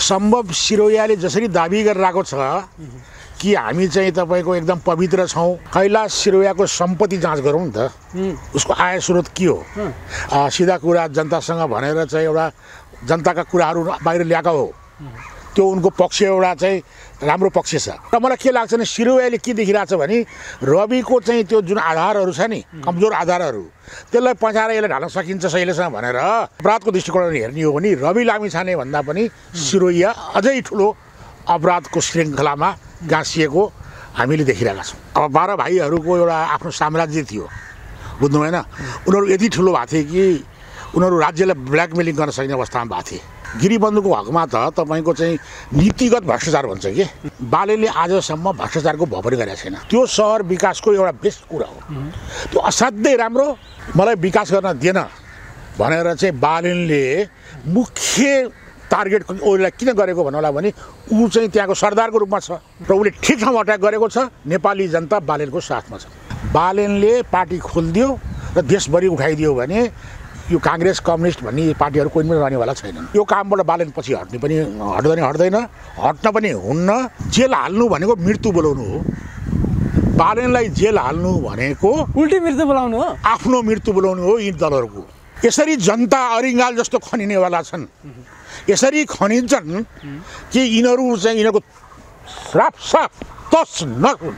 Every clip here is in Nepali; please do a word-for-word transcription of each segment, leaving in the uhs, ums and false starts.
सम्भव सिरोयाले जसरी दाबी गरिरहेको छ कि हामी चाहिँ तपाईँको एकदम पवित्र छौँ, कैलाश सिरोयाको सम्पत्ति जाँच गरौँ नि त, उसको आय स्रोत के हो। सिधा कुरा जनतासँग भनेर चाहिँ एउटा जनताका कुराहरू बाहिर ल्याएको हो, त्यो उनको पक्ष एउटा चाहिँ राम्रो पक्ष छ। र मलाई के लाग्छ भने सिरोयाले के देखिरहेको छ भने रविको चाहिँ त्यो जुन आधारहरू छ नि, कमजोर आधारहरू, त्यसलाई पछाएर यसलाई ढाल्न सकिन्छ शैलेसँग भनेर अपराधको दृष्टिकोणले हेर्ने हो भने रवि लामिछाने भन्दा पनि सिरोया अझै ठुलो अपराधको श्रृङ्खलामा गाँसिएको हामीले देखिरहेका छौँ। अब बाह्र भाइहरूको एउटा आफ्नो साम्राज्य थियो, बुझ्नु भएन, उनीहरू यति ठुलो भएको थिए कि उनीहरू राज्यलाई ब्ल्याकमेलिङ गर्न सक्ने अवस्थामा भएको थिए। गिरिबन्धुको हकमा त तपाईँको चाहिँ नीतिगत भ्रष्टाचार भन्छ कि बालेले आजसम्म भ्रष्टाचारको भपरी गरेको छैन। त्यो सहर विकासको एउटा बेस्ट कुरा हो, त्यो असाध्यै राम्रो, मलाई विकास गर्न दिएन भनेर चाहिँ बालेनले मुख्य टार्गेट उसलाई किन गरेको भन्नुलाई भने ऊ चाहिँ त्यहाँको सरदारको रूपमा छ र उसले ठिक ठाउँमा अट्याक गरेको छ। नेपाली जनता बालेनको साथमा छ। बालेनले पार्टी खोलिदियो र देशभरि उठाइदियो भने यो काङ्ग्रेस कम्युनिस्ट भन्ने पार्टीहरू कोही पनि रहनेवाला छैनन्। यो कामबाट बालेन पछि हट्ने पनि हट्दैन हट्दैन हट्न पनि हुन्न। जेल हाल्नु भनेको मृत्यु बोलाउनु हो। बालेनलाई जेल हाल्नु भनेको उल्टी मृत्यु बोलाउनु हो, आफ्नो मृत्यु बोलाउनु हो। यी दलहरूको यसरी जनता अरिङ्गाल जस्तो खनिनेवाला छन्, यसरी खनिन्छन् कि यिनीहरू चाहिँ यिनीहरूको साफ साफ तस नस हुन्छ।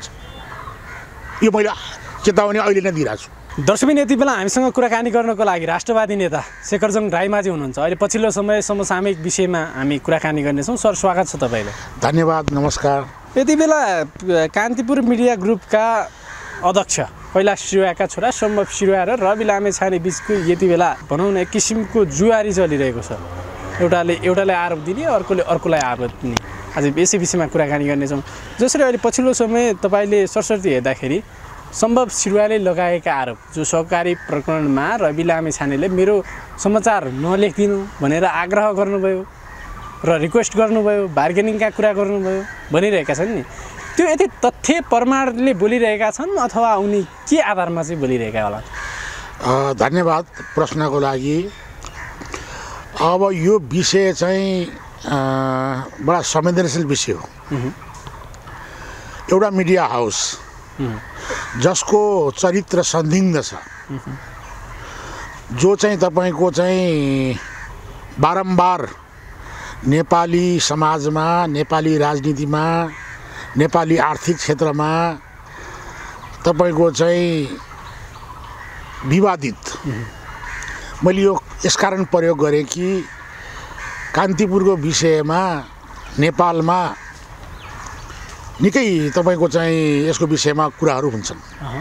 यो मैले चेतावनी अहिले नै दिइरहेको छु। दर्शकबिन, यति बेला हामीसँग कुराकानी गर्नको लागि राष्ट्रवादी नेता शेखरजङ राईमाझी हुनुहुन्छ। अहिले पछिल्लो समय समसामयिक विषयमा हामी कुराकानी गर्नेछौँ। सर, स्वागत छ तपाईँलाई। धन्यवाद, नमस्कार। यति बेला कान्तिपुर मिडिया ग्रुपका अध्यक्ष कैलाश सिरोयाका छोरा सम्भव सिरोया र रवि लामिछाने बिचको यति बेला भनौँ न एक किसिमको जुवारी चलिरहेको छ। एउटाले एउटालाई आरोप दिने, अर्कोले अर्कोलाई आरोप दिने। आज यसै विषयमा कुराकानी गर्नेछौँ। जसरी अहिले पछिल्लो समय तपाईँले सरस्वती हेर्दाखेरि सम्भव सिरोयाले लगाएका आरोप, जो सहकारी प्रकरणमा रवि लामिछानेले मेरो समाचार नलेखिदिनु भनेर आग्रह गर्नुभयो र रिक्वेस्ट गर्नुभयो, बार्गेनिङका कुरा गर्नुभयो भनिरहेका छन् नि, त्यो यति तथ्य प्रमाणले बोलिरहेका छन् अथवा उनी के आधारमा चाहिँ बोलिरहेका होला? धन्यवाद प्रश्नको लागि। अब यो विषय चाहिँ बडा संवेदनशील विषय हो। एउटा मिडिया हाउस जसको चरित्र संदिग्ध छ, जो चाहिँ तपाईँको चाहिँ बारम्बार नेपाली समाजमा, नेपाली राजनीतिमा, नेपाली आर्थिक क्षेत्रमा तपाईँको चाहिँ विवादित। मैले यो यसकारण प्रयोग गरेँ कि कान्तिपुरको विषयमा नेपालमा निकै तपाईँको चाहिँ यसको विषयमा कुराहरू हुन्छन्।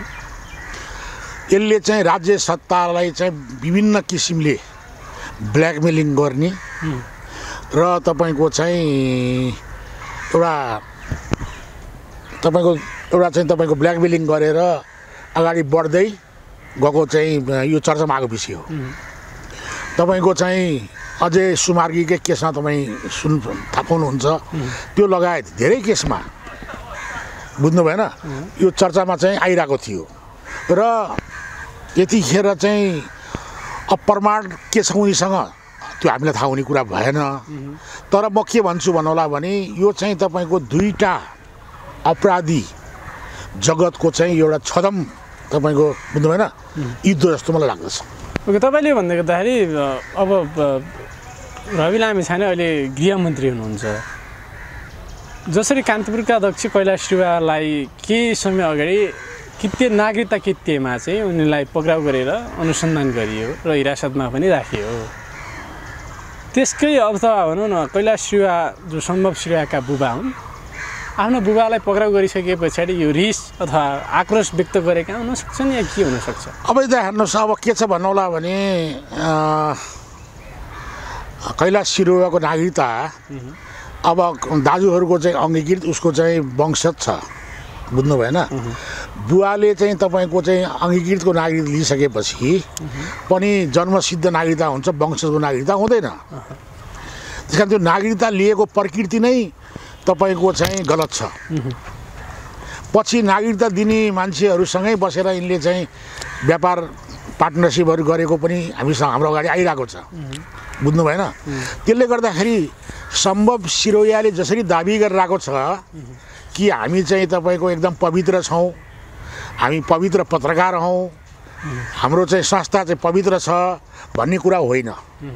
यसले चाहिँ राज्य सत्तालाई चाहिँ विभिन्न किसिमले ब्ल्याकमेलिङ गर्ने र तपाईँको चाहिँ एउटा तपाईँको एउटा चाहिँ तपाईँको ब्ल्याकमेलिङ गरेर अगाडि बढ्दै गएको चाहिँ यो चर्चामा आएको विषय हो। तपाईँको चाहिँ अजय सुमार्गीकै केसमा तपाईँ सुन थाहा पाउनुहुन्छ, त्यो लगायत धेरै केसमा, बुझ्नु भएन, यो चर्चामा चाहिँ आइरहेको थियो। र यतिखेर चाहिँ अप्रमाण के छ उनीसँग त्यो हामीलाई थाहा हुने कुरा भएन। तर म के भन्छु भन्नुहोला भने यो चाहिँ तपाईँको दुईवटा अपराधी जगतको चाहिँ एउटा छदम तपाईँको, बुझ्नु भएन, युद्ध जस्तो मलाई लाग्दछ। ओके, तपाईँले भन्दै गर्दाखेरि अब रवि लामिछाने अहिले गृहमन्त्री हुनुहुन्छ। जसरी कान्तिपुरका अध्यक्ष कैलाश सिरोयालाई केही समय अगाडि कित्ते नागरिकता कित्तेमा चाहिँ उनीलाई पक्राउ गरेर अनुसन्धान गरियो र हिरासतमा पनि राखियो। त्यसकै अवस्था भनौँ न, कैलाश सिरोया जो सम्भव सिरोयाका बुबा हुन्, आफ्नो बुबालाई पक्राउ गरिसके पछाडि यो रिस अथवा आक्रोश व्यक्त गरेका हुन सक्छन् या के हुनसक्छ? अब यता हेर्नुहोस्, अब के छ भन्नुहोला भने कैलाश सिरोयाको नागरिकता अब दाजुहरूको चाहिँ अङ्गीकृत उसको चाहिँ वंशज छ, बुझ्नु भएन। बुवाले चाहिँ तपाईँको चाहिँ अङ्गीकृतको नागरिकता लिइसकेपछि पनि जन्मसिद्ध नागरिकता हुन्छ, वंशजको नागरिकता हुँदैन। त्यस कारण त्यो नागरिकता लिएको प्रकृति नै तपाईँको चाहिँ गलत छ। पछि नागरिकता दिने मान्छेहरूसँगै बसेर यिनले चाहिँ व्यापार पार्टनरसिपहरू गरेको पनि हामीसँग हाम्रो अगाडि आइरहेको छ। बुझ्नु भएन। त्यसले गर्दाखेरि सम्भव सिरोयाले जसरी दाबी गरिरहेको छ कि हामी चाहिँ तपाईँको एकदम पवित्र छौँ, हामी पवित्र पत्रकार हौँ, हाम्रो चाहिँ संस्था चाहिँ पवित्र छ भन्ने कुरा होइन।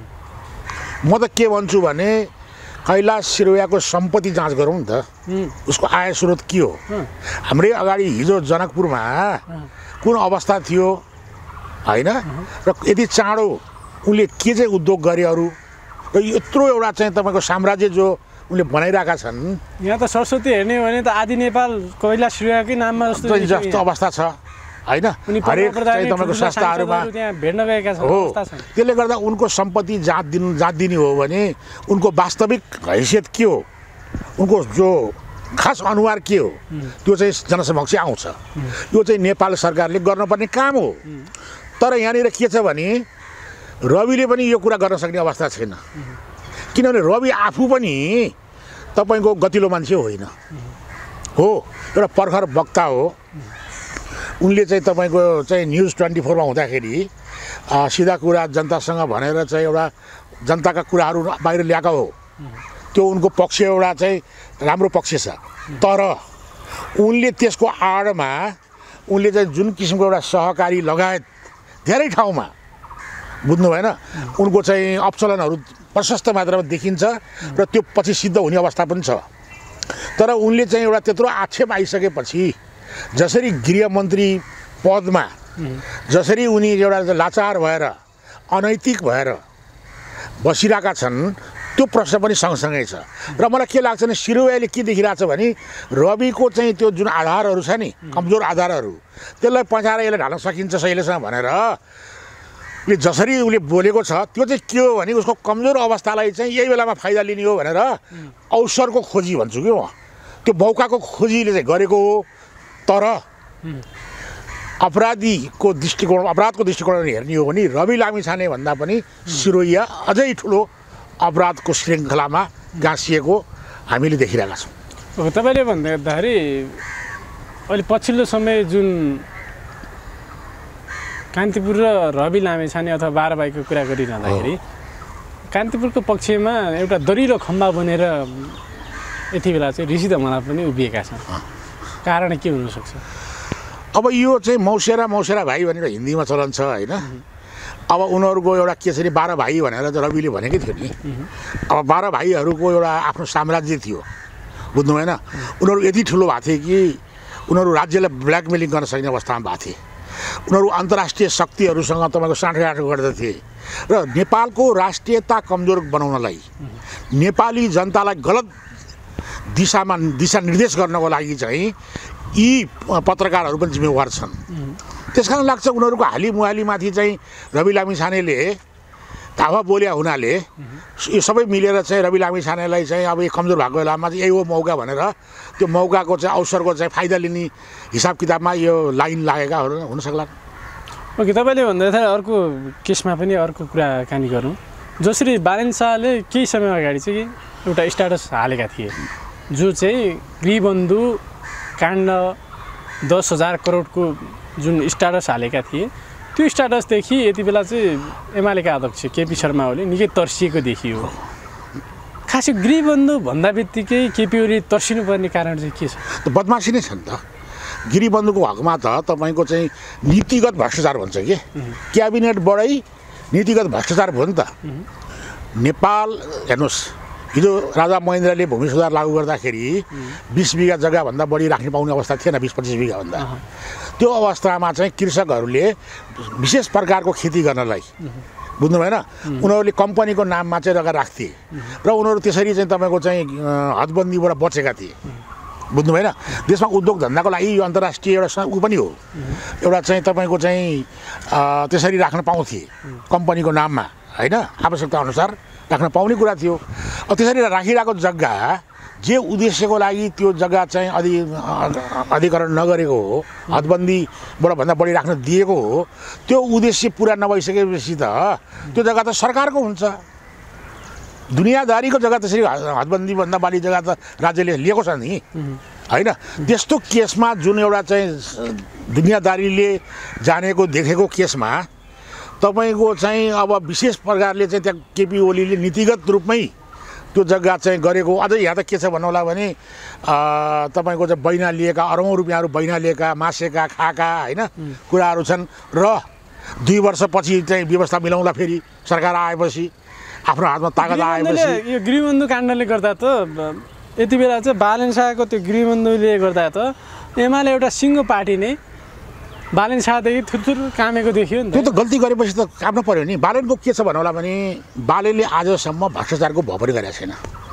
म त के भन्छु भने कैलाश सिरोयाको सम्पत्ति जाँच गरौँ नि त, उसको आय स्रोत के हो। हाम्रै अगाडि हिजो जनकपुरमा कुन अवस्था थियो होइन, र यति चाँडो उनले के चाहिँ उद्योग गरे अरू, र यत्रो एउटा चाहिँ तपाईँको साम्राज्य जो उनले बनाइरहेका छन्। यहाँ त सरस्वती हेर्ने हो भने त आदि नेपाल कैलाश सिरोयाकै नाममा जस्तो अवस्था छ होइन, हरेक चाहिँ तपाईँको संस्थाहरूमा भेट्न गएका छन्। हो, त्यसले गर्दा उनको सम्पत्ति जाँच दिनु जाँच दिने हो भने उनको वास्तविक हैसियत के हो, उनको जो खास अनुहार के हो, त्यो चाहिँ जनसमक्ष आउँछ। यो चाहिँ नेपाल सरकारले गर्नुपर्ने काम हो। तर यहाँनिर के छ भने रविले पनि यो कुरा गर्न सक्ने अवस्था छैन, किनभने रवि आफू पनि तपाईँको गतिलो मान्छे होइन हो, एउटा पर्खर वक्ता हो। उनले चाहिँ तपाईँको चाहिँ न्युज ट्वेन्टी फोरमा हुँदाखेरि सिधा कुरा जनतासँग भनेर चाहिँ एउटा जनताका कुराहरू बाहिर ल्याएको हो। त्यो उनको पक्ष एउटा चाहिँ राम्रो पक्ष छ। तर उनले त्यसको आडमा उनले चाहिँ जुन किसिमको एउटा सहकारी लगायत धेरै ठाउँमा बुझ्नु भएन उनको चाहिँ अवचलनहरू प्रशस्त मात्रामा देखिन्छ र त्यो पछि सिद्ध हुने अवस्था पनि छ। तर उनले चाहिँ एउटा त्यत्रो आक्षेप आइसकेपछि जसरी गृहमन्त्री पदमा जसरी उनी एउटा लाचार भएर अनैतिक भएर बसिरहेका छन्, त्यो प्रश्न पनि सँगसँगै छ। र मलाई के लाग्छ भने सिरोयाले के देखिरहेछ भने रविको चाहिँ त्यो जुन आधारहरू छ नि, कमजोर आधारहरू, त्यसलाई पचाएर यसलाई ढाल्न सकिन्छ शैलेशमा भनेर उसले जसरी उसले बोलेको छ त्यो चाहिँ के हो भने उसको कमजोर अवस्थालाई चाहिँ यही बेलामा फाइदा लिने हो भनेर अवसरको खोजी भन्छु कि म, त्यो मौकाको खोजीले चाहिँ गरेको हो। तर अपराधीको दृष्टिकोण अपराधको दृष्टिकोण हेर्ने हो भने रवि लामिछाने भन्दा पनि सिरोया अझै ठुलो अपराधको श्रृङ्खलामा गाँसिएको हामीले देखिरहेका छौँ। तपाईँले भन्दाखेरि अहिले पछिल्लो समय जुन कान्तिपुर र रवि लामिछाने अथवा बाह्रभाइको कुरा गरिरहँदाखेरि कान्तिपुरको पक्षमा एउटा दरिलो खम्बा बनेर यति बेला चाहिँ ऋषि धमला पनि उभिएका छन्। कारण के हुनसक्छ? अब यो चाहिँ मौसेरा मौसेरा भाइ भनेर हिन्दीमा चलन छ होइन। अब उनीहरूको एउटा केसरी बाह्र भाइ भनेर चाहिँ रविले भनेकै थियो नि। अब बाह्र भाइहरूको एउटा आफ्नो साम्राज्य थियो, बुझ्नु भएन। उनीहरू यति ठुलो भएको थिए कि उनीहरू राज्यलाई ब्ल्याकमेलिङ गर्न सक्ने अवस्थामा भएको थिए। उनीहरू अन्तर्राष्ट्रिय शक्तिहरूसँग तपाईँको साँठगाँठ गर्दथे र नेपालको राष्ट्रियता कमजोर बनाउनलाई, नेपाली जनतालाई गलत दिशामा दिशा निर्देश गर्नको लागि चाहिँ यी पत्रकारहरू पनि जिम्मेवार छन्। त्यस कारण लाग्छ उनीहरूको हालिमुहालीमाथि चाहिँ रवि लामिछानेले हावा बोल्या हुनाले यो सबै मिलेर चाहिँ रवि लामिछानेलाई चाहिँ अब यो कमजोर भएको बेलामा चाहिँ यही हो मौका भनेर त्यो मौकाको चाहिँ अवसरको चाहिँ फाइदा लिने हिसाब किताबमा यो लाइन लागेकाहरू हुन सक्ला। ओके, तपाईँले भन्दाखेरि अर्को केसमा पनि अर्को कुराकानी गरौँ। जसरी बालेन शाहले केही समय अगाडि चाहिँ एउटा स्ट्याटस हालेका थिए जो चाहिँ गृहबन्धु काण्ड दस हजार करोडको जुन स्ट्याटस हालेका थिए, त्यो स्ट्याटसदेखि यति बेला चाहिँ एमालेका अध्यक्ष केपी शर्मा ओली निकै तर्सिएको देखियो। खास गृहबन्धु भन्दा बित्तिकै केपी ओली तर्सिनुपर्ने कारण चाहिँ के छ? बदमासी नै छ नि त। गृहबन्धुको हकमा त तपाईँको चाहिँ नीतिगत भ्रष्टाचार भन्छ कि, क्याबिनेटबाटै नीतिगत भ्रष्टाचार भयो नि त। नेपाल हेर्नुहोस्, हिजो राजा महेन्द्रले भूमि सुधार लागू गर्दाखेरि बिस बिघा जग्गाभन्दा बढी राख्न पाउने अवस्था थिएन, बिस पच्चिस बिघाभन्दा। त्यो अवस्थामा चाहिँ कृषकहरूले विशेष प्रकारको खेती गर्नलाई बुझ्नु भएन उनीहरूले कम्पनीको नाममा चाहिँ जग्गा राख्थे र उनीहरू त्यसरी चाहिँ तपाईँको चाहिँ हदबन्दीबाट बचेका थिए, बुझ्नु भएन। देशमा उद्योग धन्दाको लागि यो अन्तर्राष्ट्रिय एउटा ऊ पनि हो, एउटा चाहिँ तपाईँको चाहिँ त्यसरी राख्न पाउँथे कम्पनीको नाममा होइन, आवश्यकता अनुसार राख्न पाउने कुरा थियो। त्यसरी राखिरहेको जग्गा जे उद्देश्यको लागि त्यो जग्गा चाहिँ अधि अधिकरण नगरेको हो, हदबन्दीबाट भन्दा बढी राख्न दिएको हो, त्यो उद्देश्य पुरा नभइसकेपछि त त्यो जग्गा त सरकारको हुन्छ। दुनियाँदारीको जग्गा त्यसरी हदबन्दीभन्दा बढी जग्गा त राज्यले लिएको छ नि होइन। त्यस्तो केसमा जुन एउटा चाहिँ दुनियाँदारीले जानेको देखेको केसमा तपाईँको चाहिँ अब विशेष प्रकारले चाहिँ त्यहाँ केपी ओलीले नीतिगत रूपमै त्यो जग्गा चाहिँ गरेको। अझै यहाँ त के छ भन्नु होला भने तपाईँको चाहिँ बैना लिएका अरबौँ रुपियाँहरू बैना लिएका मासेका खाएका होइन कुराहरू छन्। र दुई वर्षपछि चाहिँ व्यवस्था मिलाउँला फेरि सरकार आएपछि आफ्नो हातमा तागत आएपछि यो गृहबन्धु काण्डले गर्दा त यति बेला चाहिँ बालेन शाहको त्यो गृहबन्धुले गर्दा त एमाले एउटा सिङ्गो पार्टी नै बालेन शाहदेखि थुरथुर कामेको देखियो नि। त्यो त गल्ती गरेपछि त काट्नु पऱ्यो नि। बालेनको के छ भन्नु होला भने बालेनले आजसम्म भ्रष्टाचारको भपरी गरेको छैन,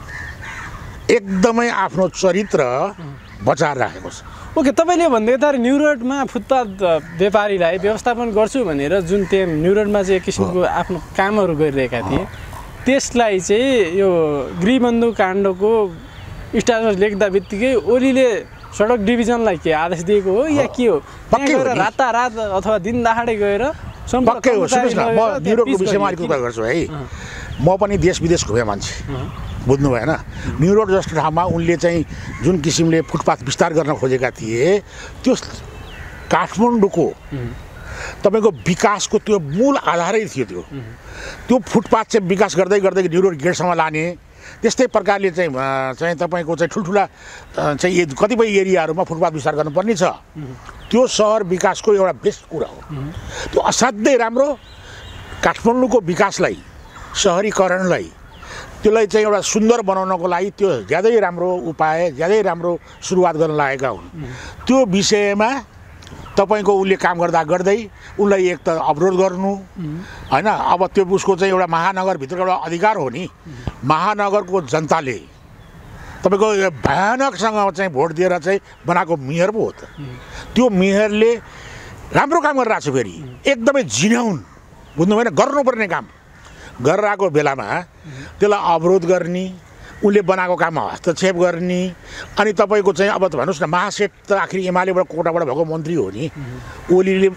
एकदमै आफ्नो चरित्र बचाएर राखेको छ। ओके, तपाईँले भन्दाखेरि न्यु रोडमा फुटपाथ व्यापारीलाई व्यवस्थापन गर्छु भनेर जुन त्यहाँ न्यु रोडमा चाहिँ एक किसिमको आफ्नो कामहरू गरिरहेका थिए, त्यसलाई चाहिँ यो गृहबन्धु काण्डको स्टाटस लेख्दा बित्तिकै ओलीले सडक डिभिजनलाई के आदेश दिएको हो या के हो? रातारात अथवा दिन दहाडे गएर पक्कै हो। सुन्नुहोस् न, म न्यु रोडको विषयमा अलिक कुरा गर्छु है। म पनि देश विदेश घुमे मान्छे, बुझ्नु भएन। न्यु रोड जस्तो ठाउँमा उनले चाहिँ जुन किसिमले फुटपाथ विस्तार गर्न खोजेका थिए, त्यो काठमाडौँको तपाईँको विकासको त्यो मूल आधारै थियो। त्यो त्यो फुटपाथ चाहिँ विकास गर्दै गर्दै न्यु रोड गेटसम्म लाने, त्यस्तै प्रकारले चाहिँ चाहिँ तपाईँको चाहिँ ठुल्ठुला चाहिँ कतिपय एरियाहरूमा फुटपाथ विस्तार गर्नुपर्ने छ। त्यो सहर विकासको एउटा बेस्ट कुरा हो। त्यो असाध्यै राम्रो काठमाडौँको विकासलाई, सहरीकरणलाई, त्यसलाई चाहिँ एउटा सुन्दर बनाउनको लागि त्यो ज्यादै राम्रो उपाय, ज्यादै राम्रो सुरुवात गर्न लागेका हुन्। त्यो विषयमा तपाईँको उसले काम गर्दा गर्दै उसलाई एक त अवरोध गर्नु होइन। अब त्यो उसको चाहिँ एउटा महानगरभित्रको एउटा अधिकार हो नि। महानगरको जनताले तपाईँको भयानकसँग चाहिँ भोट दिएर चाहिँ बनाएको मेयर पो हो त। त्यो मेयरले राम्रो काम गरिरहेको छ, फेरि एकदमै जिनाउन, बुझ्नु भएन, गर्नुपर्ने काम गरेर आएको बेलामा त्यसलाई अवरोध गर्ने, उनले बनाएको काममा हस्तक्षेप गर्ने। अनि तपाईँको चाहिँ अब त भन्नुहोस् न, महासेठ त आखिर एमालेबाट कोटाबाट भएको मन्त्री हो नि। ओलीले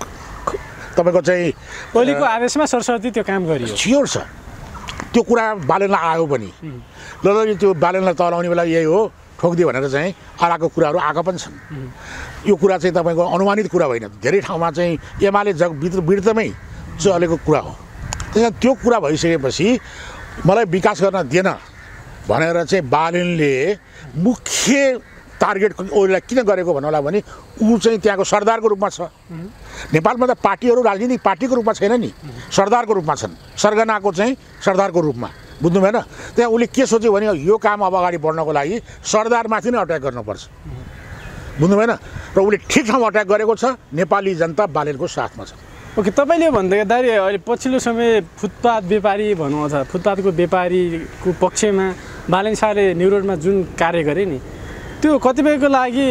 तपाईँको चाहिँ ओलीको आदेशमा सरस्वती त्यो काम गरियो, स्योर छ। त्यो कुरा बालेनलाई आयो पनि, ल ल त्यो बालेनलाई तलाउने बेला यही हो ठोकिदियो भनेर चाहिँ अराएको कुराहरू आएका पनि छन्। यो कुरा चाहिँ तपाईँको अनुमानित कुरा होइन, धेरै ठाउँमा चाहिँ एमाले जग भित्र वृत्तमै चलेको कुरा हो। त्यसमा त्यो कुरा भइसकेपछि मलाई विकास गर्न दिएन भनेर चाहिँ बालेनले मुख्य टार्गेट ओलीलाई किन गरेको भन्नु होला भने ऊ चाहिँ त्यहाँको सरदारको रूपमा छ। नेपालमा त पार्टीहरू राजनीतिक पार्टीको रूपमा छैन नि, सरदारको रूपमा छन्, सरगनाको चाहिँ सरदारको रूपमा, बुझ्नु भएन। त्यहाँ उसले के सोच्यो भने यो काम अब अगाडि बढ्नको लागि सरदारमाथि नै अट्याक गर्नुपर्छ, बुझ्नु भएन। र उसले ठिक ठाउँमा अट्याक गरेको छ। नेपाली जनता बालेनको साथमा छ। ओके, तपाईँले भन्दाखेरि अहिले पछिल्लो समय फुटपाथ व्यापारी भनौँ अथवा फुटपाथको व्यापारीको पक्षमा बालेन शाहले न्यु रोडमा जुन कार्य गरे नि, त्यो कतिपयको लागि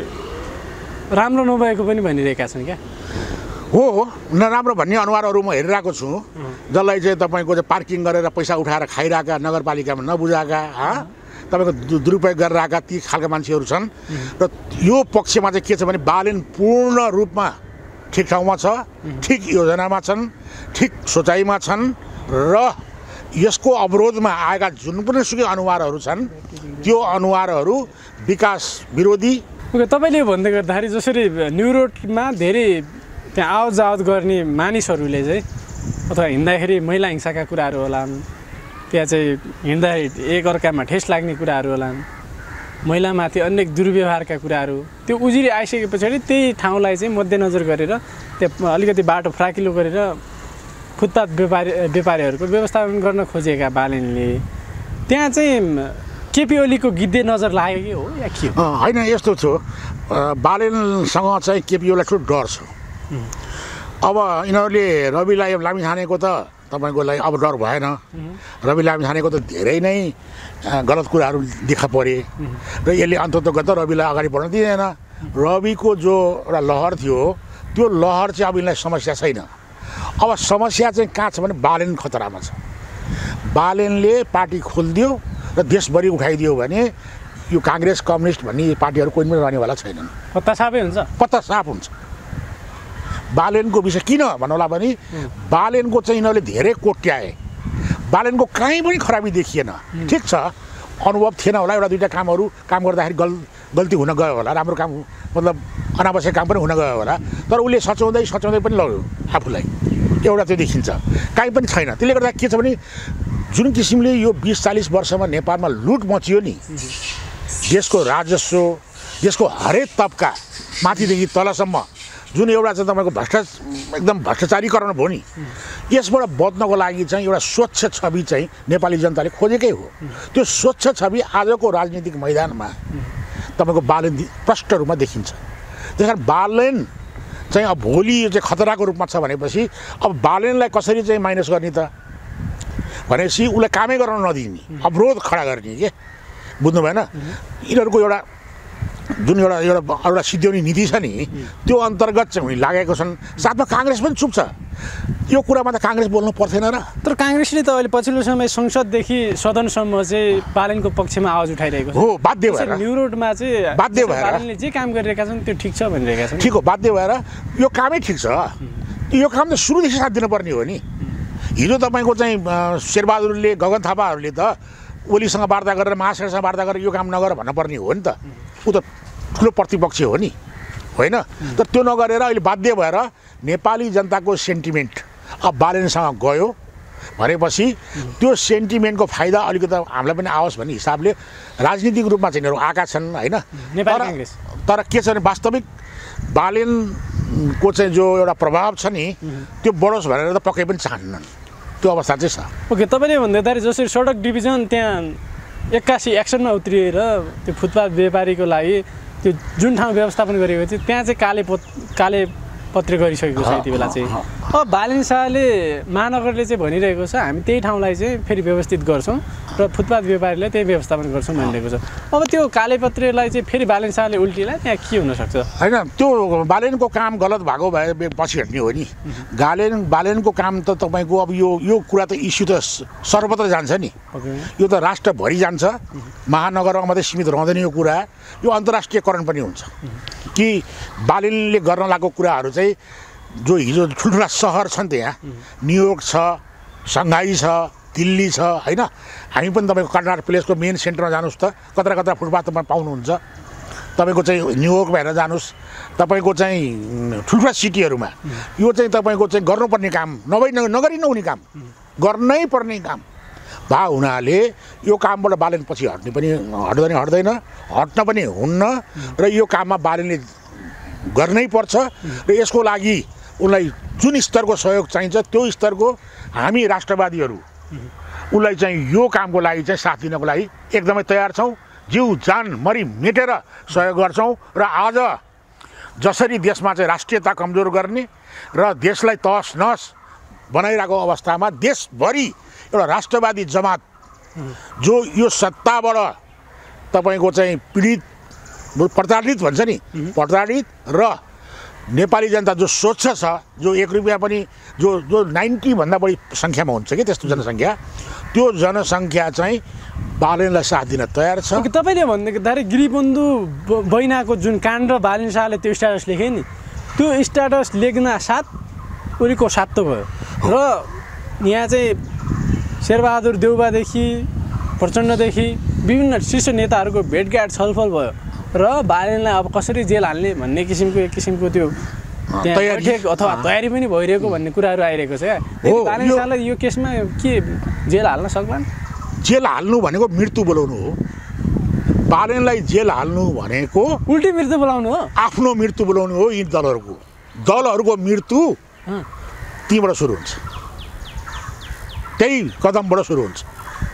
राम्रो नभएको पनि भनिरहेका छन् क्या। हो हो, नराम्रो भन्ने अनुहारहरू म हेरिरहेको छु, जसलाई चाहिँ तपाईँको चाहिँ पार्किङ गरेर पैसा उठाएर खाइरहेका, नगरपालिकामा नबुझाएका, तपाईँको दुरुपयोग गरिरहेका ती खालका मान्छेहरू छन्। र यो पक्षमा चाहिँ के छ भने बालेन पूर्ण रूपमा ठिक ठाउँमा छ, ठिक योजनामा छन्, ठिक सोचाइमा छन्। र यसको अवरोधमा आएका जुन पनि सुकै अनुहारहरू छन्, त्यो अनुहारहरू विकास विरोधी। तपाईँले भन्दै गर्दाखेरि जसरी न्यु रोडमा धेरै त्यहाँ आवत जावत गर्ने मानिसहरूले चाहिँ अथवा हिँड्दाखेरि महिला हिंसाका कुराहरू होलान्, त्यहाँ चाहिँ हिँड्दाखेरि एकअर्कामा ठेस लाग्ने कुराहरू होलान्, महिलामाथि अनेक दुर्व्यवहारका कुराहरू, त्यो उजुरी आइसके पछाडि त्यही ठाउँलाई चाहिँ मध्यनजर गरेर त्यहाँ अलिकति बाटो फ्राकिलो गरेर फुटपाथ व्यापारी व्यापारीहरूको व्यवस्थापन गर्न खोजेका बालेनले त्यहाँ चाहिँ केपी ओलीको गिद्धे नजर लाग्यो कि हो या के हो? होइन, यस्तो छ, बालेनसँग चाहिँ केपी ओलीलाई ठुलो डर छ। अब यिनीहरूले रवि लामिछानेको त तपाईँको लागि अब डर भएन। रवि लामिछानेको त धेरै नै गलत कुराहरू देखा परे र यसले अन्ततगत रविलाई अगाडि बढ्न दिँदैन। रविको जो एउटा लहर थियो, त्यो लहर चाहिँ अब यिनलाई समस्या छैन। अब समस्या चाहिँ कहाँ छ भने बालेन खतरामा छ। बालेनले पार्टी खोलिदियो र देशभरि उठाइदियो भने यो काङ्ग्रेस कम्युनिस्ट भन्ने पार्टीहरू कोही पनि रहनेवाला छैनन्। पत्ता साफै हुन्छ, पत्ता साफ हुन्छ। बालेनको विषय किन भन्नु होला भने बालेनको चाहिँ यिनीहरूले धेरै कोट्याए, बालेनको कहीँ पनि खराबी देखिएन। ठिक छ, अनुभव थिएन होला, एउटा दुईवटा कामहरू काम गर्दाखेरि गल गल्ती हुन गयो होला, राम्रो काम मतलब अनावश्यक काम पनि हुन गयो होला, तर उसले सच्याउँदै सच्याउँदै पनि लग्यो आफूलाई। एउटा त्यो देखिन्छ, काहीँ पनि छैन। त्यसले गर्दा के छ भने जुन किसिमले यो बिस चालिस वर्षमा नेपालमा लुट मचियो नि, देशको राजस्व, देशको हरेक तबका माथिदेखि तलसम्म जुन एउटा चाहिँ तपाईँको भ्रष्टा एकदम भ्रष्टाचारीकरण भयो नि, यसबाट बच्नको लागि चाहिँ एउटा स्वच्छ छवि चाहिँ नेपाली जनताले खोजेकै हो। त्यो स्वच्छ छवि आजको राजनीतिक मैदानमा तपाईँको बालेन प्रष्ट रूपमा देखिन्छ। त्यस कारण बालेन चाहिँ अब भोलि यो चाहिँ खतराको रूपमा छ भनेपछि अब बालेनलाई कसरी चाहिँ माइनस गर्ने त भनेपछि उसलाई कामै गर्न नदिने, अवरोध खडा गर्ने के, बुझ्नु भएन? यिनीहरूको एउटा जुन एउटा एउटा एउटा सिद्ध्याउने नीति छ नि, त्यो अन्तर्गत चाहिँ उनी लागेको छन्। साथमा काङ्ग्रेस पनि चुप छ, यो कुरामा त काङ्ग्रेस बोल्नु पर्थेन र। तर काङ्ग्रेसले त अहिले पछिल्लो समय संसददेखि सदनसम्म चाहिँ बालेनको पक्षमा आवाज उठाइरहेको छ। हो, बाध्य भएर न्यू रोडमा चाहिँ बाध्य भएर बालेनले जे काम गरिरहेका छन् त्यो ठिक छ भनिरहेका छन्। ठिक हो, बाध्य भएर यो कामै ठिक छ। यो काम त सुरुदेखि साथ दिनुपर्ने हो नि। हिजो तपाईँको चाहिँ शेरबहादुरले, गगन थापाहरूले त ओलीसँग वार्ता गरेर, महाशयसँग वार्ता गरेर यो काम नगर भन्नुपर्ने हो नि त। ऊ त ठुलो प्रतिपक्ष हो नि, होइन? तर त्यो नगरेर अहिले बाध्य भएर नेपाली जनताको सेन्टिमेन्ट अब बालेनसँग गयो भनेपछि त्यो सेन्टिमेन्टको फाइदा अलिकति हामीलाई पनि आओस् भन्ने हिसाबले राजनीतिक रूपमा चाहिँ यिनीहरू आएका छन्, होइन? तर के छ भने वास्तविक बालेनको चाहिँ जो एउटा प्रभाव छ नि त्यो बढोस् भनेर त पक्कै पनि चाहन्नन्। त्यो अवस्था चाहिँ छ। ओके, तपाईँले भन्दाखेरि जसरी सडक डिभिजन त्यहाँ एक्कासी एक्सनमा उत्रिएर त्यो फुटपाथ व्यापारीको लागि त्यो जुन ठाउँ व्यवस्थापन गरेको थियो त्यहाँ चाहिँ काले पत काले पत्र गरिसकेको छ। यति बेला चाहिँ अब बालेन शाहले, महानगरले चाहिँ भनिरहेको छ हामी त्यही ठाउँलाई चाहिँ फेरि व्यवस्थित गर्छौँ र फुटपाथ व्यापारीलाई त्यही व्यवस्थापन गर्छौँ भनिरहेको छ। अब त्यो काले पत्रलाई चाहिँ फेरि बालेन शाहले उल्टिला, त्यहाँ के हुनसक्छ? होइन, त्यो बालेनको काम गलत भएको भए पछि हट्ने हो नि। बालेन बालेनको काम त तपाईँको अब यो यो कुरा त इस्यु त सर्वत्र जान्छ नि। यो त राष्ट्रभरि जान्छ, महानगरमा मात्रै सीमित रहँदैन यो कुरा। यो अन्तर्राष्ट्रियकरण पनि हुन्छ कि बालेनले गर्न लागेको कुराहरू चाहिँ जो हिजो ठुल्ठुला सहर छन् त्यहाँ न्युयोर्क छ, सङ्घाई छ, दिल्ली छ, होइन? हामी पनि तपाईँको कर्नाट प्लेसको मेन सेन्टरमा जानुहोस् त, कत्रा कत्रा फुटपाथमा पाउनुहुन्छ। तपाईँको चाहिँ न्युयोर्क भएर जानुहोस्, तपाईँको चाहिँ ठुल्ठुला सिटीहरूमा यो चाहिँ तपाईँको चाहिँ गर्नुपर्ने काम नभई नगरी नहुने काम, गर्नै पर्ने काम भए हुनाले यो कामबाट बालेन पछि हट्ने पनि हट्दैन हट्दैन हट्न पनि हुन्न र यो काममा बालेनले गर्नै पर्छ। र यसको लागि उसलाई जुन स्तरको सहयोग चाहिन्छ त्यो स्तरको हामी राष्ट्रवादीहरू उसलाई चाहिँ यो कामको लागि चाहिँ साथ दिनको लागि एकदमै तयार छौँ। जिउ जान मरि मेटेर सहयोग गर्छौँ। र आज जसरी देशमा चाहिँ राष्ट्रियता कमजोर गर्ने र देशलाई तहस नहस बनाइरहेको अवस्थामा देशभरि एउटा राष्ट्रवादी जमात जो यो सत्ताबाट तपाईँको चाहिँ पीडित प्रताडित भन्छ नि, प्रताडित र नेपाली जनता जो स्वच्छ छ, जो एक रुपियाँ पनि जो जो नाइन्टी भन्दा बढी सङ्ख्यामा हुन्छ कि त्यस्तो जनसङ्ख्या, त्यो जनसङ्ख्या चाहिँ बालेनलाई साथ दिन तयार छ। तपाईँले भन्दाखेरि गिरिबन्धु बैनाको जुन काण्ड र बालेन शाहले त्यो स्ट्याटस लेखे नि, त्यो स्ट्याटस लेख्न साथ उनीको सातो भयो र यहाँ चाहिँ शेरबहादुर देउबादेखि प्रचण्डदेखि विभिन्न शीर्ष नेताहरूको भेटघाट छलफल भयो र बालेनलाई अब कसरी जेल हाल्ने भन्ने किसिमको एक किसिमको त्यो तयारी अथवा तयारी पनि भइरहेको भन्ने कुराहरू आइरहेको छ। बालेन शाहलाई यो केसमा के जेल हाल्न सक्लान्? जेल हाल्नु भनेको मृत्यु बोलाउनु हो। बालेनलाई जेल हाल्नु भनेको उल्टी मृत्यु बोलाउनु हो, आफ्नो मृत्यु बोलाउनु हो। यी दलहरूको दलहरूको मृत्यु त्यहीँबाट सुरु हुन्छ, त्यही कदमबाट सुरु हुन्छ।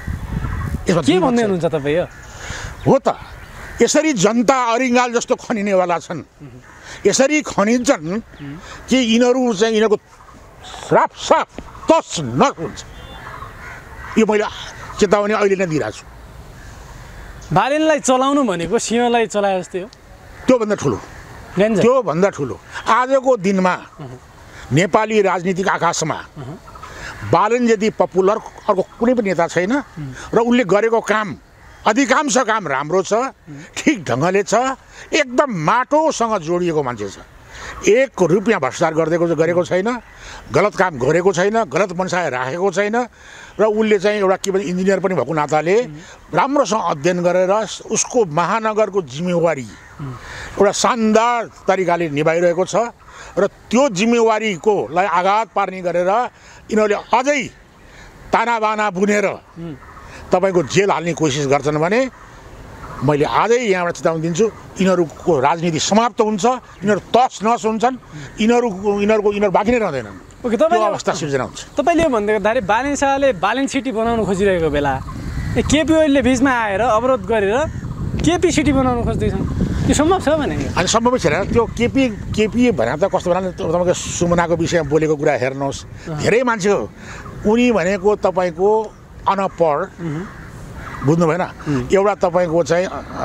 के भन्दै हुनुहुन्छ तपाईँ? हो त, यसरी जनता अरिङ्गाल जस्तो खनिनेवाला छन्, यसरी खनिन्छन् कि यिनीहरू चाहिँ यिनीहरूको साफ साफ तस नस हुन्छ। यो मैले चेतावनी अहिले नै दिइरहेको छु। बालेनलाई चलाउनु भनेको सिंहलाई चलाए जस्तै हो। त्योभन्दा ठुलो त्योभन्दा ठुलो आजको दिनमा नेपाली राजनीतिक आकाशमा बालेन यदि पपुलर अर्को कुनै पनि नेता छैन र उसले गरेको काम अधिकांश काम राम्रो छ, ठिक ढङ्गले छ, एकदम माटोसँग जोडिएको मान्छे छ। एक रुपियाँ भ्रष्टाचार गरिदिएको गरेको छैन, गलत काम गरेको छैन, गलत मनसाय राखेको छैन र उसले चाहिँ एउटा के भन्छ इन्जिनियर पनि भएको नाताले राम्रोसँग अध्ययन गरेर उसको महानगरको जिम्मेवारी एउटा शानदार तरिकाले निभाइरहेको छ र त्यो जिम्मेवारीकोलाई आघात पार्ने गरेर यिनीहरूले अझै तानाबाना बुनेर तपाईँको जेल हाल्ने कोसिस गर्छन् भने मैले आजै यहाँबाट चेतावनी दिन्छु, यिनीहरूको राजनीति समाप्त हुन्छ, यिनीहरू तस नस हुन्छन्, यिनीहरू यिनीहरूको यिनीहरू बाँकी नै रहँदैनन्। ओके, तपाईँ अवस्था सिर्जना हुन्छ। तपाईँले भन्दै गर्दाखेरि बालेन शाहले बालेन सिटी बनाउन खोजिरहेको बेला केपी ओलीले बिचमा आएर अवरोध गरेर केपी सिटी बनाउन खोज्दैछन्, त्यो सम्भव छ भने? अनि सम्भवै छैन। त्यो केपी केपी भने त कस्तो भने तपाईँको सुमनाको विषयमा बोलेको कुरा हेर्नुहोस्, धेरै मान्छे हो उनी भनेको तपाईँको अनपढ, बुझ्नु भएन? एउटा तपाईँको चाहिँ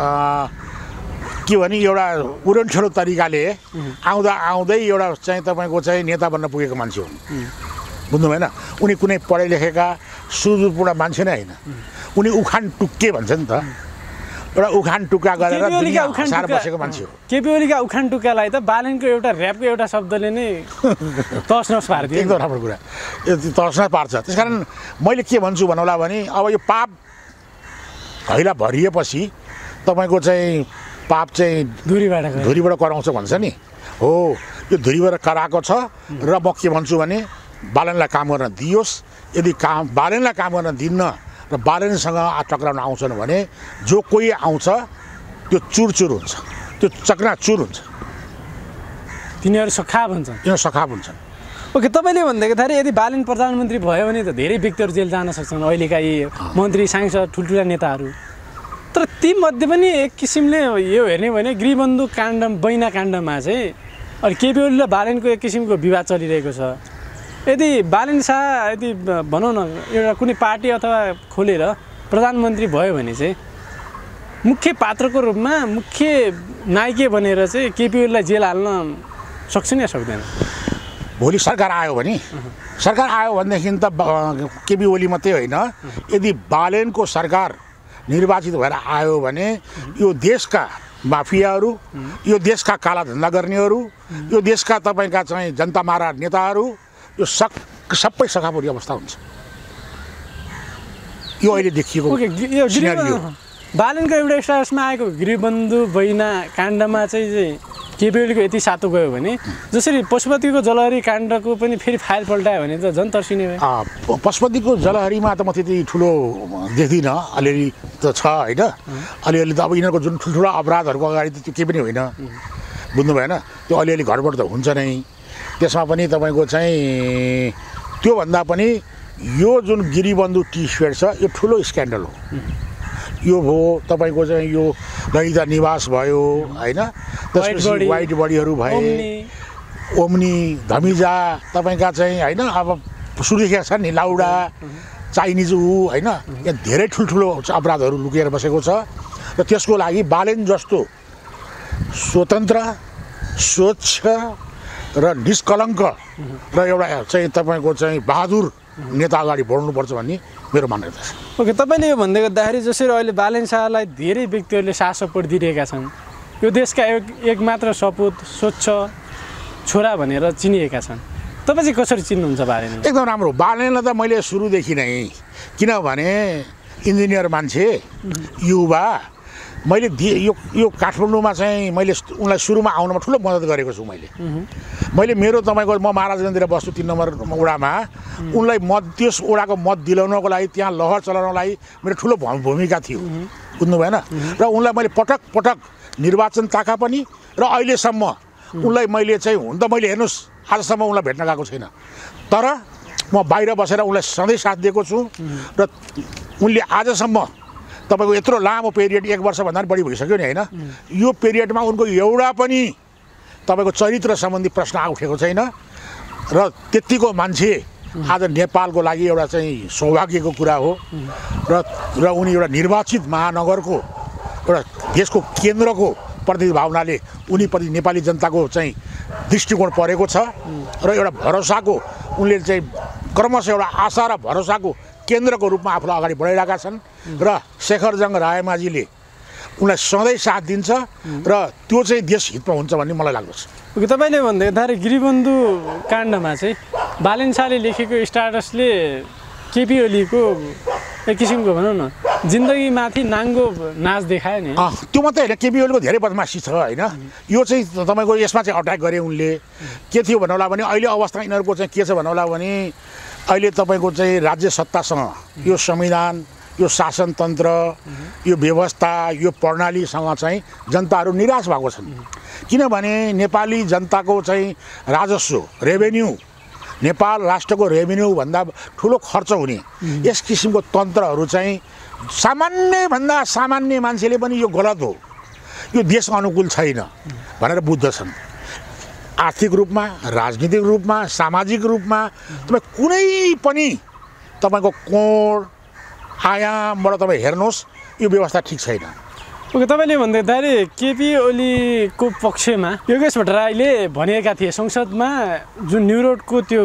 के भने एउटा उडनछेडो तरिकाले आउँदा आउँदै एउटा चाहिँ तपाईँको चाहिँ नेता बन्न पुगेको मान्छे हुन्, बुझ्नु भएन? उनी कुनै पढे लेखेका सुदूरपूर्ण मान्छे नै होइन, उनी उखान टुक्के भन्छ नि त, एउटा उखान टुक्का गरेर हँसाएर बसेको मान्छे हो। केपी ओलीका उखान टुक्कालाई त बालेनको एउटा ऱ्यापको एउटा शब्दले नै तस नस पार्दियो। एकदम राम्रो कुरा, यो तस नस पार्छ। त्यस कारण मैले के भन्छु भन्नुला भने अब यो पाप हैला भरिएपछि तपाईँको चाहिँ पाप चाहिँ धुरीबाट धुरीबाट कराउँछ भन्छ नि, हो यो धुरीबाट कराएको छ। र म के भन्छु भने बालनलाई काम गर्न दियोस्, यदि काम बालनलाई काम गर्न दिन्न र बालनसँग टक्राउन आउँछन् भने जो कोही आउँछ त्यो चुरचुर हुन्छ, त्यो चकनाचुर हुन्छ, तिनीहरू सखाप हुन्छन्, तिनीहरू सखाप हुन्छन्। ओके, तपाईँले भन्दाखेरि यदि बालेन प्रधानमन्त्री भयो भने त धेरै व्यक्तिहरू जेल जान सक्छन्, अहिलेका यी मन्त्री सांसद ठुल्ठुला नेताहरू। तर तीमध्ये पनि एक किसिमले यो हेर्ने भने गृहबन्धु काण्ड बैना काण्डमा चाहिँ अहिले केपी ओली र बालेनको एक किसिमको विवाद चलिरहेको छ। यदि बालेन शाह यदि भनौँ न एउटा कुनै पार्टी अथवा खोलेर प्रधानमन्त्री भयो भने चाहिँ मुख्य पात्रको रूपमा मुख्य नायिका बनेर चाहिँ केपी ओलीलाई जेल हाल्न सक्छ या सक्दैन? भोलि सरकार आयो भने सरकार आयो भनेदेखि त केपी ओली मात्रै होइन, यदि बालेनको सरकार निर्वाचित भएर आयो भने यो देशका माफियाहरू, यो देशका काला धन्दा गर्नेहरू, यो देशका तपाईँका चाहिँ जनता मारा नेताहरू, यो सक सबै सखापुरी अवस्था हुन्छ। यो अहिले देखिएको बालेनको एउटा स्टाटसमा आएको गृहबन्धु बैना काण्डमा चाहिँ केपी ओलीको यति सातो गयो भने जसरी पशुपतिको जलहरी काण्डको पनि फेरि फाइल पल्टायो भने त झन् तर्सिने भयो। पशुपतिको जलहरीमा त म त्यति ठुलो देख्दिनँ, अलिअलि त छ होइन, अलिअलि त अब यिनीहरूको जुन ठुल्ठुलो अपराधहरूको अगाडि त त्यो केही पनि होइन, बुझ्नु भएन? त्यो अलिअलि घरबाट त हुन्छ नै। त्यसमा पनि तपाईँको चाहिँ त्योभन्दा पनि यो जुन गिरिबन्धु टी स्वेट छ यो ठुलो स्क्यान्डल हो। यो भयो तपाईँको चाहिँ यो ललिता निवास भयो होइन, त्यसपछि वाइट बडीहरू भए, ओम्नी धमिजा तपाईँका चाहिँ होइन, अब सुरुदेखि छ नि लाउडा चाइनिज ऊ होइन, यहाँ धेरै ठुल्ठुलो अपराधहरू लुकेर बसेको छ। र त्यसको लागि बालेन जस्तो स्वतन्त्र स्वच्छ र निष्कलङ्क र एउटा चाहिँ तपाईँको चाहिँ बहादुर नेता अगाडि बढ्नुपर्छ भन्ने मेरो मान्यता छ। ओके, तपाईँले यो भन्दै गर्दाखेरि जसरी अहिले बालेन शाहलाई धेरै व्यक्तिहरूले साथ सपोर्ट दिइरहेका छन्, यो देशका एक एक मात्र सपुत स्वच्छ छोरा भनेर चिनिएका छन्, तपाईँ चाहिँ कसरी चिन्नुहुन्छ बालेन? एकदम राम्रो। बालेनलाई त मैले सुरुदेखि नै, किनभने इन्जिनियर मान्छे युवा, मैले दिए यो यो काठमाडौँमा चाहिँ मैले उनलाई सुरुमा आउनमा ठुलो मद्दत गरेको छु। मैले मैले मेरो तपाईँको म महाराजगञ्जतिर बस्छु तिन नम्बर वडामा, उनलाई मत त्यस वडाको मत दिलाउनको लागि त्यहाँ लहर चलाउनको लागि मेरो ठुलो भूमिका थियो, बुझ्नु भएन? र उनलाई मैले पटक पटक निर्वाचन ताका पनि र अहिलेसम्म उनलाई मैले चाहिँ हुन त मैले हेर्नुहोस् आजसम्म उनलाई भेट्न गएको छैन, तर म बाहिर बसेर उनलाई सधैँ साथ दिएको छु। र उनले आजसम्म तपाईँको यत्रो लामो पिरियड एक वर्षभन्दा पनि बढी भइसक्यो नि होइन, यो पिरियडमा उनको एउटा पनि तपाईँको चरित्र सम्बन्धी प्रश्न उठेको छैन। र त्यतिको मान्छे आज नेपालको लागि एउटा चाहिँ सौभाग्यको कुरा हो। र र उनी एउटा निर्वाचित महानगरको एउटा देशको केन्द्रको प्रतिनिधि भावनाले उनीप्रति नेपाली जनताको चाहिँ दृष्टिकोण परेको छ। र एउटा भरोसाको उनले चाहिँ क्रमशः एउटा आशा र भरोसाको केन्द्रको रूपमा आफूलाई अगाडि बढाइरहेका छन्। र शेखरजङ रायमाझीले उनलाई सधैँ साथ दिन्छ र त्यो चाहिँ देश हितमा हुन्छ भन्ने मलाई लाग्दछ। ओके, तपाईँले भन्दै गर्दाखेरि गिरिबन्धु काण्डमा चाहिँ बालेन शाहले लेखेको स्टाटसले केपी ओलीको एक किसिमको भनौँ न जिन्दगीमाथि नाङ्गो नाच देखायो नि। त्यो मात्रै होइन, केपी ओलीको धेरै बदमासी छ होइन। यो चाहिँ तपाईँको यसमा चाहिँ अट्याक गरे उनले। के थियो भन्नुहोला भने अहिले अवस्था यिनीहरूको चाहिँ के छ भन्नुहोला भने अहिले तपाईँको चाहिँ राज्य सत्तासँग यो संविधान, यो शासनतन्त्र, यो व्यवस्था, यो प्रणालीसँग चाहिँ जनताहरू निराश भएको छन्। किनभने नेपाली जनताको चाहिँ राजस्व, रेभेन्यू, नेपाल राष्ट्रको रेभेन्यूभन्दा ठुलो खर्च हुने यस किसिमको तन्त्रहरू चाहिँ सामान्यभन्दा सामान्य मान्छेले पनि यो गलत हो, यो देश अनुकूल छैन भनेर बुझ्दछन्। आर्थिक रूपमा, राजनीतिक रूपमा, सामाजिक रूपमा तपाईँ कुनै पनि तपाईँको कोण आयामबाट तपाईँ हेर्नुहोस् यो व्यवस्था ठिक छैन। ओके, तपाईँले भन्दाखेरि केपी ओलीको पक्षमा योगेश भट्टराईले भनेका थिए संसदमा जुन न्यु रोडको त्यो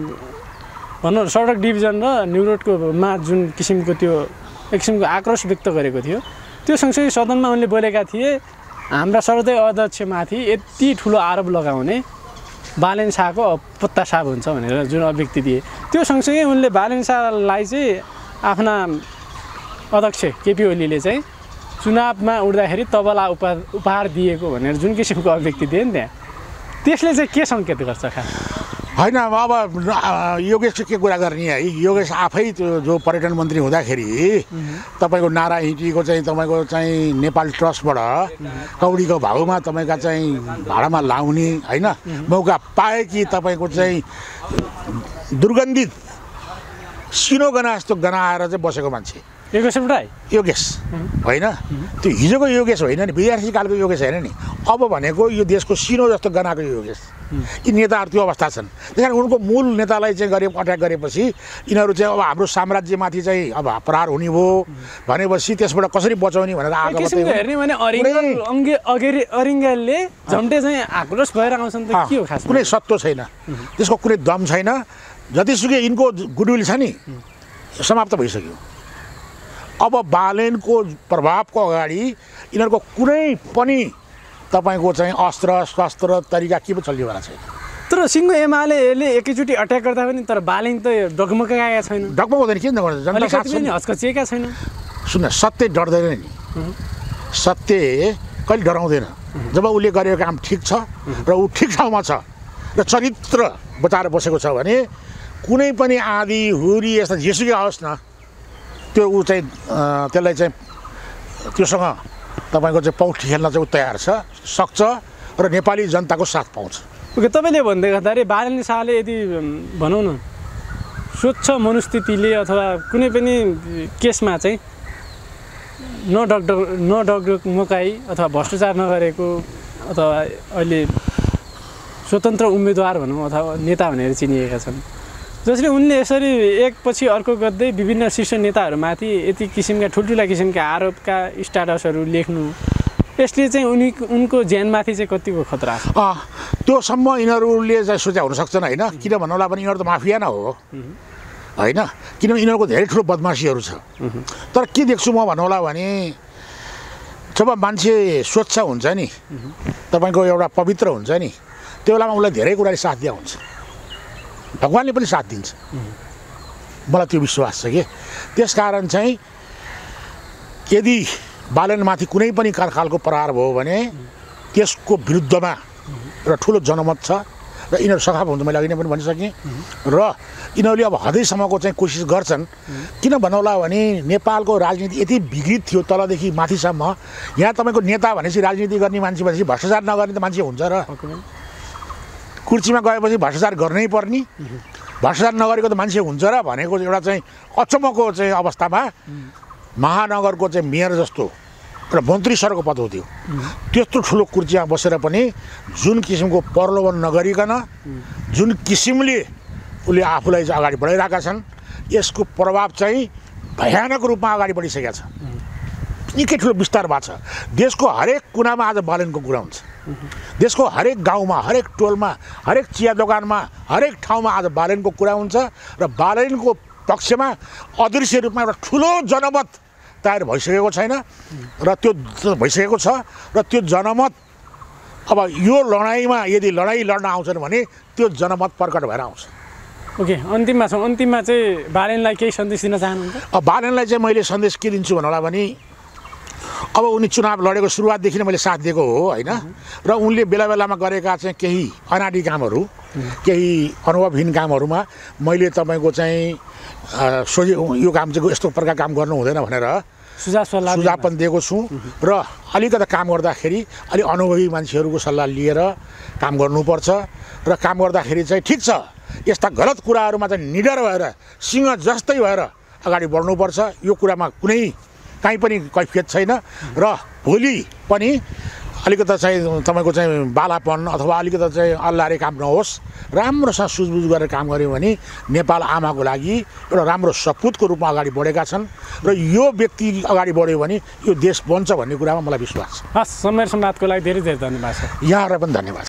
भनौँ सडक डिभिजन र न्यु रोडकोमा जुन किसिमको त्यो एक किसिमको आक्रोश व्यक्त गरेको थियो, त्यो सँगसँगै सदनमा उनले बोलेका थिए हाम्रा सर्वोदय अध्यक्षमाथि यति ठुलो आरोप लगाउने बालेन शाहको पत्ता साफ हुन्छ भनेर जुन अभिव्यक्ति दिए, त्यो सँगसँगै उनले बालेन शाहलाई चाहिँ आफ्ना अध्यक्ष केपी ओलीले चाहिँ चुनावमा उठ्दाखेरि तबला उपहार उपहार दिएको भनेर जुन किसिमको अभिव्यक्ति दिए नि त्यहाँ, त्यसले चाहिँ के सङ्केत गर्छ खा होइन। अब योगेश के कुरा गर्ने है, योगेश आफै त्यो जो पर्यटन मन्त्री हुँदाखेरि तपाईँको नारा हिँडीको चाहिँ तपाईँको चाहिँ नेपाल ट्रस्टबाट कौडीको भाउमा तपाईँका चाहिँ भाडामा लाउने होइन मौका पाए कि तपाईँको चाहिँ दुर्गन्धित सिनो गना जस्तो गना आएर चाहिँ बसेको मान्छे योगेश भट्टराई योगेश होइन, त्यो हिजोको योगेश होइन नि, विद्यार्थी कालको योगेश होइन नि। अब भनेको यो देशको सिनो जस्तो गनाको योगेश। यी नेताहरू त्यो अवस्था छन्। त्यस कारण उनको मूल नेतालाई चाहिँ गरे अट्याक गरेपछि यिनीहरू चाहिँ अब हाम्रो साम्राज्यमाथि चाहिँ अब प्रहार हुने भयो भनेपछि त्यसबाट कसरी बचाउने भनेर आएको हेर्ने भने अरिङ्गलले झम्टे चाहिँ आक्रोश भएर आउँछन् त के हो खास? कुनै सत्व छैन, त्यसको कुनै दम छैन। जतिसुकै यिनको गुडविल छ नि समाप्त भइसक्यो। अब बालेनको प्रभावको अगाडि यिनीहरूको कुनै पनि तपाईँको चाहिँ अस्त्र शस्त्र तरिका के पनि चल्नेवाला छैन। तर सिङ्गो एमालेले एकैचोटि अट्याक गर्दा पनि तर बालेन त डगमगाएका छैन। डगमगाउँदैन, किन नगर्छ? जनता साथ हच्कचिएका छैन। सुन्न, सत्य डर्दैन नि, सत्य कहिले डराउँदैन। जब उसले गरेको काम ठिक छ र ऊ ठिक ठाउँमा छ र चरित्र बचाएर बसेको छ भने कुनै पनि आँधी हुरी यस्ता जेसुकै आओस् न त्यो ऊ चाहिँ त्यसलाई चाहिँ त्योसँग तपाईँको चाहिँ पौठी खेल्न चाहिँ ऊ तयार छ, सक्छ र नेपाली जनताको साथ पाउँछ। ओके, तपाईँले भन्दै गर्दाखेरि बालेन शाहले यदि भनौँ न स्वच्छ मनोस्थितिले अथवा कुनै पनि केसमा चाहिँ नडगडग नडगमगाई अथवा भ्रष्टाचार नगरेको अथवा अहिले स्वतन्त्र उम्मेदवार भनौँ अथवा नेता भनेर चिनिएका छन्, जसले उनले यसरी एकपछि अर्को गर्दै विभिन्न शीर्ष नेताहरूमाथि यति किसिमका ठुल्ठुला किसिमका आरोपका स्ट्याटसहरू लेख्नु, यसले चाहिँ उनी उनको ज्यानमाथि चाहिँ कतिको खतरा छ? त्योसम्म यिनीहरूले चाहिँ सोचे हुन सक्छन् होइन। किन भन्नुहोला भने यिनीहरू त माफिया न हो होइन, किनभने यिनीहरूको धेरै ठुलो बदमासीहरू छ। तर के देख्छु म भन्नुहोला भने जब मान्छे स्वच्छ हुन्छ नि, तपाईँको एउटा पवित्र हुन्छ नि, त्यो बेलामा उसलाई धेरै कुराले साथ दिया हुन्छ, भगवान्ले पनि साथ दिन्छ। मलाई त्यो विश्वास छ कि त्यस कारण चाहिँ यदि बालनमाथि कुनै पनि खालको प्रहार भयो भने त्यसको विरुद्धमा र ठुलो जनमत छ र यिनीहरू सखाप हुन्छ, मैले अघि नै पनि भनिसकेँ। र यिनीहरूले अब हदैसम्मको चाहिँ कोसिस गर्छन्। किन भन्नुहोला भने नेपालको राजनीति यति विकृत थियो तलदेखि माथिसम्म। यहाँ तपाईँको नेता भनेपछि राजनीति गर्ने मान्छे भनेपछि भ्रष्टाचार नगर्ने त मान्छे हुन्छ र कुर्सीमा गएपछि भ्रष्टाचार गर्नै पर्ने, भ्रष्टाचार नगरेको त मान्छे हुन्छ र भनेको एउटा चाहिँ अचम्मको चाहिँ अवस्थामा महानगरको चाहिँ मेयर जस्तो र मन्त्री सरको पद हो त्यो, त्यस्तो ठुलो कुर्सीमा बसेर पनि जुन किसिमको प्रलोभन नगरिकन जुन किसिमले उसले आफूलाई चाहिँ अगाडि बढाइरहेका छन्, यसको प्रभाव चाहिँ भयानक रूपमा अगाडि बढिसकेको छ। निकै ठुलो विस्तार भएको छ। देशको हरेक कुनामा आज बालनको कुरा हुन्छ, देशको हरेक गाउँमा, हरेक टोलमा, हरेक चिया दोकानमा, हरेक ठाउँमा आज बालनको कुरा हुन्छ र बालनको पक्षमा अदृश्य रूपमा एउटा ठुलो जनमत तयार भइसकेको छैन र त्यो भइसकेको छ र त्यो जनमत अब यो लडाइँमा यदि लडाइँ लड्न आउँछन् भने त्यो जनमत प्रकट भएर आउँछ। ओके अन्तिममा छौँ अन्तिममा चाहिँ बालेनलाई केही सन्देश दिन चाहनुहुन्छ अब बालेनलाई चाहिँ मैले सन्देश के दिन्छु भन्नुलाई भने अब उनी चुनाव लडेको सुरुवातदेखि नै मैले साथ दिएको हो होइन र उनले बेला बेलामा गरेका चाहिँ केही अनाडी कामहरू केही अनुभवहीन कामहरूमा मैले तपाईँको चाहिँ सोझे यो काम चाहिँ यस्तो प्रकार काम गर्नु हुँदैन भनेर सुझाव सल्लाह सुझाव पनि दिएको छु र अलिकति काम गर्दाखेरि अलिक अनुभवी मान्छेहरूको सल्लाह लिएर काम गर्नुपर्छ र काम गर्दाखेरि चाहिँ ठिक छ यस्ता गलत कुराहरूमा चाहिँ निडर भएर सिंह जस्तै भएर अगाडि बढ्नुपर्छ यो कुरामा कुनै काहीँ पनि कैफियत छैन र भोलि पनि अलिकति चाहिँ तपाईँको चाहिँ बालापन अथवा अलिकति चाहिँ अल्लारे काम नहोस् राम्रोसँग सुझबुझ गरेर काम गऱ्यो भने नेपाल आमाको लागि एउटा राम्रो सपुतको रूपमा अगाडि बढेका छन् र यो व्यक्ति अगाडि बढ्यो भने यो देश बन्छ भन्ने कुरामा मलाई विश्वास छ। हस् समय संवादको लागि धेरै धेरै धन्यवाद छ। यहाँहरूलाई पनि धन्यवाद।